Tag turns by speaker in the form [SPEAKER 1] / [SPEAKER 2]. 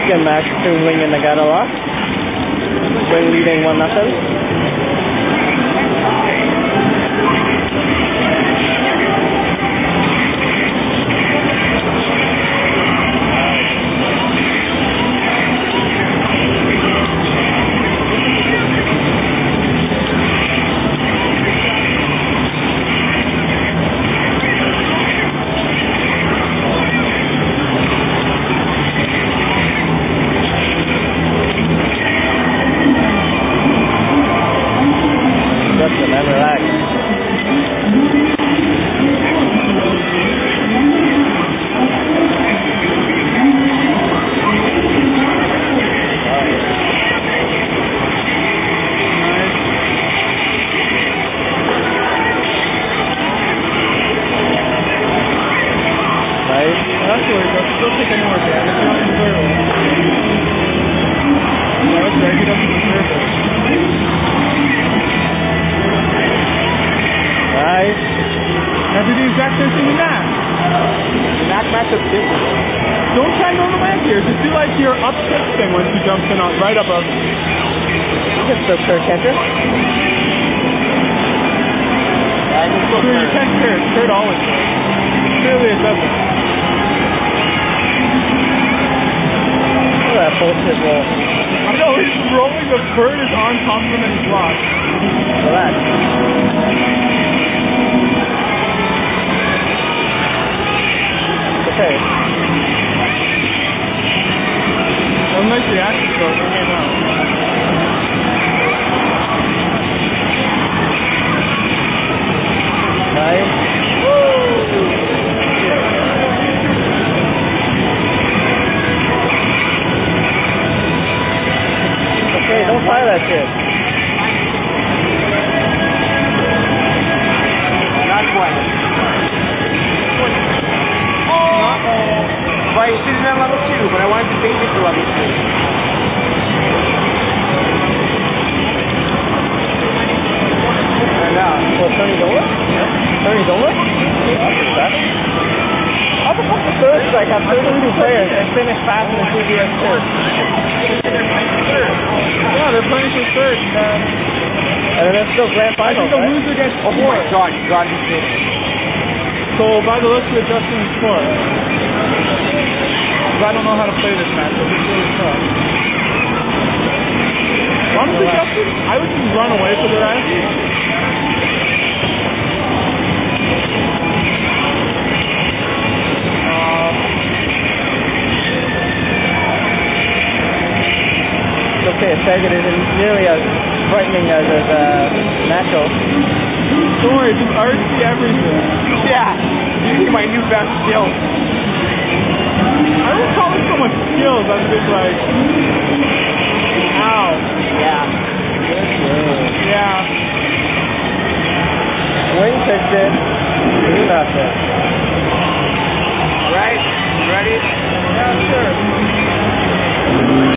[SPEAKER 1] Again, Max Tumling and Nagatala. We're leading 1-0. Justin, man, relax. Nice.
[SPEAKER 2] That's where he goes. Don't take any more damage. You're not deserve it. Yeah, that's right. He doesn't deserve it.
[SPEAKER 1] Nice.
[SPEAKER 2] Now do the exact same thing with that.
[SPEAKER 1] Knock back the pitch.
[SPEAKER 2] Don't try going to land here. Just do like your up kick thing when she jumps in on right above you.
[SPEAKER 1] Just the Kurt catcher.
[SPEAKER 2] So you can't Kurt. Kurt always does. Clearly it doesn't.
[SPEAKER 1] Look at that bullshit roll.
[SPEAKER 2] I know, he's rolling, the bird is on top of him and he's lost.
[SPEAKER 1] Relax. Okay.
[SPEAKER 2] That was a nice reaction, so it came out.
[SPEAKER 1] Nice. Okay, don't fire that shit.
[SPEAKER 3] Not quite. Right, it should have done level 2, but I wanted to bait it to level 2.
[SPEAKER 1] And well, Tony's over? Yeah. Tony's over? How the fuck the third strike have 32 players and finish fast in the CBS third?
[SPEAKER 2] Yeah, they're playing for third.
[SPEAKER 1] And then it's still grand
[SPEAKER 2] I
[SPEAKER 1] finals,
[SPEAKER 2] think the
[SPEAKER 1] right?
[SPEAKER 2] loser gets
[SPEAKER 3] Oh
[SPEAKER 2] 4.
[SPEAKER 3] my god, you got me this.
[SPEAKER 2] So by the looks of it, Justin is 4. I don't know how to play this match, so it's really tough. Honestly, Justin, I would just run away for the rest.
[SPEAKER 1] It's okay, Saget isn't nearly as frightening as Nacho.
[SPEAKER 2] Don't worry, just RC everything.
[SPEAKER 3] Yeah, using my newfound skills.
[SPEAKER 2] I don't call it so much skills, I'm just like, ow.
[SPEAKER 3] Yeah.
[SPEAKER 2] Yeah.
[SPEAKER 1] Wing fixed it. He left it.
[SPEAKER 3] Alright, ready?
[SPEAKER 2] Yeah, sure.